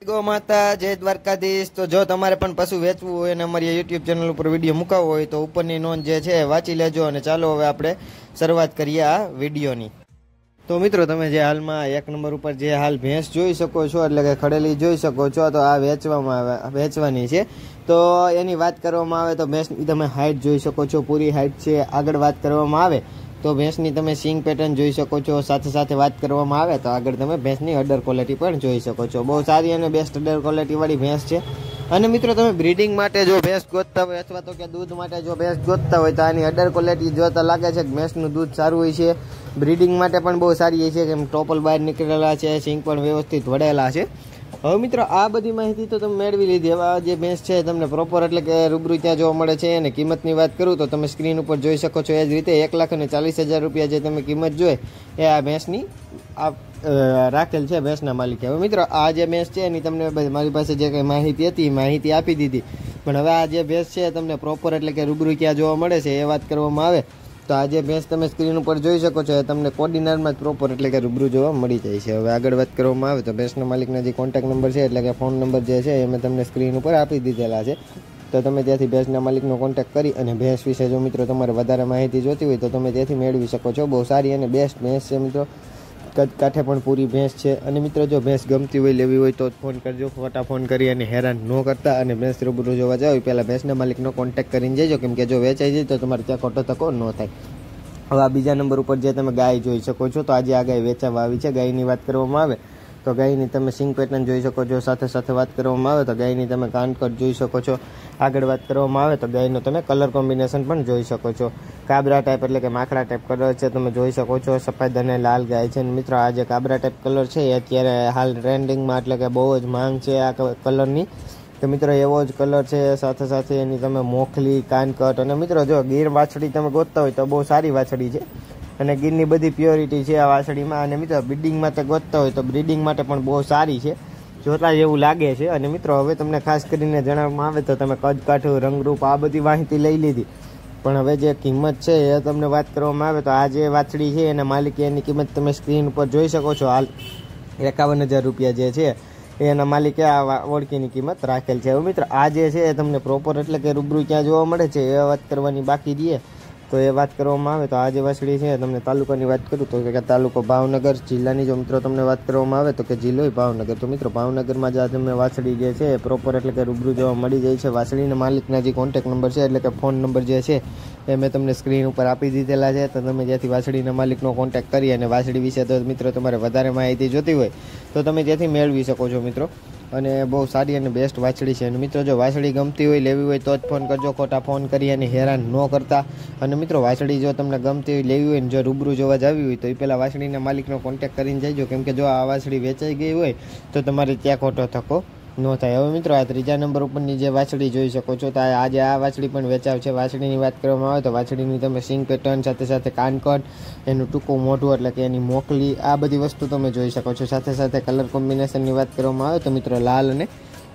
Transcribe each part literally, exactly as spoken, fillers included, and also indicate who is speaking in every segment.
Speaker 1: Go માતા જય દ્વારકાધીશ। તો જો તમારે પણ પશુ વેચવું હોય અને અમારી યુટ્યુબ ચેનલ ઉપર વિડીયો મુકાવવો હોય તો ઉપરની નોંધ જે છે વાંચી લેજો અને ચાલો હવે આપણે શરૂઆત કરીએ આ વિડીયોની। તો મિત્રો તમે જે હાલમાં એક નંબર ઉપર જે હાલ ભેંસ જોઈ શકો છો એટલે કે ખડેલી જોઈ શકો છો તો આ વેચવામાં આવે વેચવાની છે। તો એની વાત કરવામાં આવે તો ભેંસની તમે હાઇટ જોઈ શકો છો, પૂરી હાઇટ છે। આગળ વાત કરવામાં આવે તો ભેંસની તમે સિંગ પેટર્ન જોઈ શકો છો। સાથે સાથે વાત કરવામાં આવે તો આગળ તમે ભેંસની અડર ક્વોલિટી પણ જોઈ શકો છો। બહુ સારી અને બેસ્ટ અડર ક્વોલિટીવાળી ભેંસ છે। અને મિત્રો તમે બ્રીડિંગ માટે જો ભેંસ ગોતતા હોય અથવા તો કે દૂધ માટે જો ભેંસ ગોતતા હોય તો આની અડર ક્વોલિટી જોતા લાગે છે કે ભેંસનું દૂધ સારું હોય છે। બ્રીડિંગ માટે પણ બહુ સારી હોય છે, કેમ ટોપલ બહાર નીકળેલા છે, સિંગ પણ વ્યવસ્થિત વળેલા છે। હવે મિત્રો આ બધી માહિતી તો તમે મેળવી લીધી। હવે આ જે ભેંસ છે તમને પ્રોપર એટલે કે રૂબરૂ ત્યાં જોવા મળે છે। અને કિંમતની વાત કરું તો તમે સ્ક્રીન ઉપર જોઈ શકો છો। એ જ રીતે એક લાખ અને ચાલીસ હજાર રૂપિયા જે તમે કિંમત જોઈ એ આ ભેંસની આ રાખેલ છે ભેંસના માલિકે। હવે મિત્રો આ જે ભેંસ છે એની તમને મારી પાસે જે કંઈ માહિતી હતી માહિતી આપી દીધી, પણ હવે આ જે ભેંસ છે તમને પ્રોપર એટલે કે રૂબરૂ ક્યાં જોવા મળે છે એ વાત કરવામાં આવે તો આ જે ભેંસ તમે સ્ક્રીન ઉપર જોઈ શકો છો એ તમને કોર્ડિનારમાં જ પ્રોપર એટલે કે રૂબરૂ જોવા મળી જાય છે। હવે આગળ વાત કરવામાં આવે તો ભેંસના માલિકના જે કોન્ટેક્ટ નંબર છે એટલે કે ફોન નંબર જે છે એ મેં તમને સ્ક્રીન ઉપર આપી દીધેલા છે। તો તમે ત્યાંથી ભેંસના માલિકનો કોન્ટેક્ટ કરી અને ભેંસ વિશે જો મિત્રો તમારે વધારે માહિતી જોતી હોય તો તમે ત્યાંથી મેળવી શકો છો। બહુ સારી અને બેસ્ટ ભેંસ છે મિત્રો, કદ કાંઠે પણ પૂરી ભેંસ છે। અને મિત્રો જો ભેંસ ગમતી હોય લેવી હોય તો ફોન કરજો, ખોટા ફોન કરી અને હેરાન ન કરતા। અને ભેંસ રૂબરૂ જોવા જાવ પહેલાં ભેંસના માલિકનો કોન્ટેક્ટ કરીને જજો, કેમ કે જો વેચાઈ જાય તો તમારે ત્યાં ખોટો ધક્કો ન થાય। હવે આ બીજા નંબર ઉપર જે તમે ગાય જોઈ શકો છો તો આજે આ ગાય વેચાવા આવી છે। ગાયની વાત કરવામાં આવે તો ગાયની તમે સિંગ પેટર્ન જોઈ શકો છો। સાથે સાથે વાત કરવામાં આવે તો ગાયની તમે કાનકટ જોઈ શકો છો। આગળ વાત કરવામાં આવે તો ગાયનો તમે કલર કોમ્બિનેશન પણ જોઈ શકો છો। કાબરા ટાઈપ એટલે કે માખડા ટાઈપ કલર છે તમે જોઈ શકો છો। સફેદ અને લાલ ગાય છે। મિત્રો આ જે કાબરા ટાઈપ કલર છે એ અત્યારે હાલ ટ્રેન્ડિંગમાં એટલે કે બહુ જ માંગ છે આ કલરની। તો મિત્રો એવો જ કલર છે। સાથે સાથે એની તમે મોખલી, કાનકટ અને મિત્રો જો ગીર વાછડી તમે ગોતતા હોય તો બહુ સારી વાછડી છે અને ગીરની બધી પ્યોરિટી છે આ વાછડીમાં। અને મિત્રો બ્રીડિંગ માટે ગોતતા હોય તો બ્રીડિંગ માટે પણ બહુ સારી છે, જોતા જેવું લાગે છે। અને મિત્રો હવે તમને ખાસ કરીને જણાવવામાં આવે તો તમે કદ કાઠું, રંગરૂપ આ બધી માહિતી લઈ લીધી, પણ હવે જે કિંમત છે એ તમને વાત કરવામાં આવે તો આ જે વાછડી છે એના માલિકે એની કિંમત તમે સ્ક્રીન ઉપર જોઈ શકો છો। હાલ એકાવન હજાર રૂપિયા જે છે એના માલિકે આ ઓળખીની કિંમત રાખેલ છે। હવે મિત્રો આ જે છે એ તમને પ્રોપર એટલે કે રૂબરૂ ક્યાં જોવા મળે છે એ વાત કરવાની બાકી રહીએ તો એ વાત કરવામાં આવે તો આ જે વાછડી છે તમને તાલુકાની વાત કરું તો કે તાલુકો ભાવનગર, જિલ્લાની જો મિત્રો તમને વાત કરવામાં આવે તો કે જિલ્લો ભાવનગર। તો મિત્રો ભાવનગરમાં જે આ તમને વાછડી જે છે એ પ્રોપર એટલે કે રૂબરૂ જોવા મળી જાય છે। વાછડીના માલિકના જે કોન્ટેક્ટ નંબર છે એટલે કે ફોન નંબર જે છે એ મેં તમને સ્ક્રીન ઉપર આપી દીધેલા છે। તો તમે જ્યાંથી વાછડીના માલિકનો કોન્ટેક્ટ કરી અને વાછડી વિશે તો મિત્રો તમારે વધારે માહિતી જોતી હોય તો તમે ત્યાંથી મેળવી શકો છો મિત્રો। અને બહુ સારી અને બેસ્ટ વાછડી છે। અને મિત્રો જો વાછડી ગમતી હોય લેવી હોય તો જ ફોન કરજો, ખોટા ફોન કરી અને હેરાન ન કરતા। અને મિત્રો વાછડી જો તમને ગમતી હોય લેવી હોય ને જો રૂબરૂ જોવા જાવી હોય તો એ પહેલાં વાછડીના માલિકનો કોન્ટેક્ટ કરીને જજો, કેમ કે જો આ વાછડી વેચાઈ ગઈ હોય તો તમારે ત્યાં ખોટો થકો ન થાય। હવે મિત્રો આ ત્રીજા નંબર ઉપરની જે વાછડી જોઈ શકો છો તો આજે આ વાછડી પણ વેચાવ છે। વાછડીની વાત કરવામાં આવે તો વાછડીની તમે સિંગ પેટર્ન, સાથે સાથે કાનકટ, એનું ટૂંકું મોઢું એટલે કે એની મોકલી આ બધી વસ્તુ તમે જોઈ શકો છો। સાથે સાથે કલર કોમ્બિનેશનની વાત કરવામાં આવે તો મિત્રો લાલ અને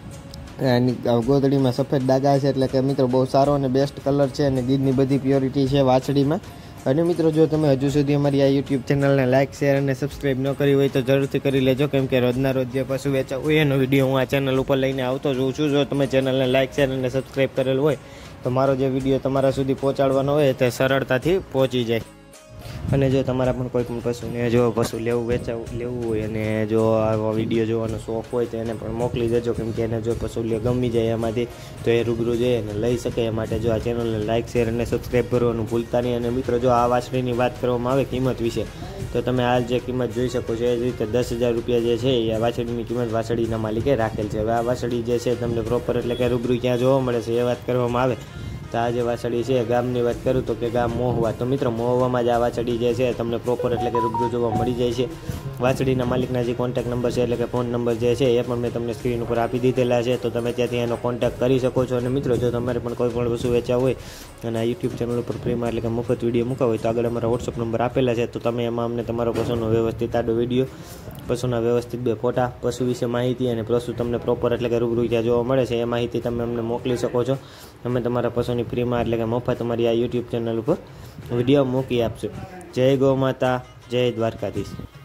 Speaker 1: એની ગોદડીમાં સફેદ ડાઘા છે એટલે કે મિત્રો બહુ સારો અને બેસ્ટ કલર છે અને ગીરની બધી પ્યોરિટી છે વાછડીમાં। અને મિત્રો જો તમે હજુ સુધી અમારી આ યુટ્યુબ ચેનલને લાઇક, શેર અને સબસ્ક્રાઈબ ન કરી હોય તો જરૂરથી કરી લેજો, કેમ કે રોજના રોજ જે પશુ વેચાવ હોય એનો વિડીયો હું આ ચેનલ ઉપર લઈને આવતો જોઉં છું। જો તમે ચેનલને લાઇક, શેર અને સબસ્ક્રાઈબ કરેલ હોય તો મારો જે વિડીયો તમારા સુધી પહોંચાડવાનો હોય તે સરળતાથી પહોંચી જાય। અને જો તમારા પણ કોઈ પણ પશુને જો પશુ લેવું વેચાવું લેવું હોય અને જો આવો વિડીયો જોવાનો શોખ હોય તો એને પણ મોકલી દેજો, કેમ કે એને જો પશુ લે ગમી જાય એમાંથી તો એ રૂબરૂ જઈ અને લઈ શકે। એ માટે જો આ ચેનલને લાઇક, શેર અને સબસ્ક્રાઈબ કરવાનું ભૂલતા નહીં। અને મિત્રો જો આ વાછડીની વાત કરવામાં આવે કિંમત વિશે તો તમે હાલ જે કિંમત જોઈ શકો છો એ જ રીતે દસ હજાર રૂપિયા જે છે એ વાછડીની કિંમત વાછડીના માલિકે રાખેલ છે। હવે આ વાછડી જે છે તમને પ્રોપર એટલે કે રૂબરૂ ક્યાં જોવા મળે છે એ વાત કરવામાં આવે તો આ જે વાછડી છે ગામની વાત કરું તો કે ગામ મોહવા। તો મિત્રો મોહવામાં જ આ વાછડી જે છે તમને પ્રોપર એટલે કે રૂબરૂ જોવા મળી જાય છે। વાછડીના માલિકના જે કોન્ટેક્ટ નંબર છે એટલે કે ફોન નંબર જે છે એ પણ મેં તમને સ્ક્રીન ઉપર આપી દીધેલા છે, તો તમે ત્યાંથી એનો કોન્ટેક્ટ કરી શકો છો। અને મિત્રો જો તમારે પણ કોઈ પણ વસ્તુ વેચવા હોય અને આ યુટ્યુબ ચેનલ ઉપર ફ્રીમાં એટલે કે મફત વિડીયો મૂકવા હોય તો આગળ અમારા વોટ્સઅપ નંબર આપેલા છે, તો તમે એમાં અમને તમારો પશુનો વ્યવસ્થિત આડો વિડીયો, પશુના વ્યવસ્થિત બે ફોટા, પશુ વિશે માહિતી અને પશુ તમને પ્રોપર એટલે કે રૂબરૂ ક્યાં જોવા મળે છે એ માહિતી તમે અમને મોકલી શકો છો। અમે તમારા પશુની ફ્રીમાં એટલે કે મફત તમારી આ યુટ્યુબ ચેનલ ઉપર વિડીયો મૂકી આપશું। જય ગૌ માતા, જય દ્વારકાધીશ।